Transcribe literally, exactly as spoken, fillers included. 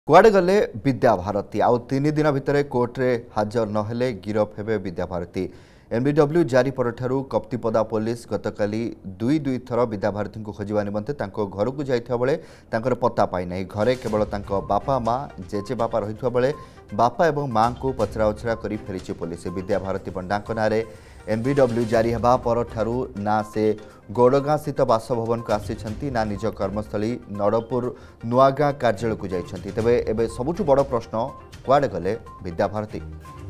कुआडे गले विद्याभारती आउ तीन दिन भितर कोर्टे हाजर नहेले गिरफ हेबे विद्याभारती। एनबीडब्ल्यू जारी परठारु कप्तिपदा पुलिस गतकाली दुई दुई थर विद्याभारती को खोजा निमंते तांको घर को जाइथा बेले तांकर पत्ता पाई नहीं। घरे केवल तांको बापा माँ जेजे बापा रहिथा बेले बापा एवं माँ को पचरा उचरा करी फेरिछि पुलिस। विद्याभारती पंडाक नारे एनबीडब्ल्यू जारी हेबा परठारु ना से गौड़गाँ स्थित बासभवन को आसी ना निज कर्मस्थली नड़पुर नुआगाँ कार्यालय को जाइछन्ति। तेबे एबे सबुठु बड़ प्रश्न कुआडे गले विद्याभारती।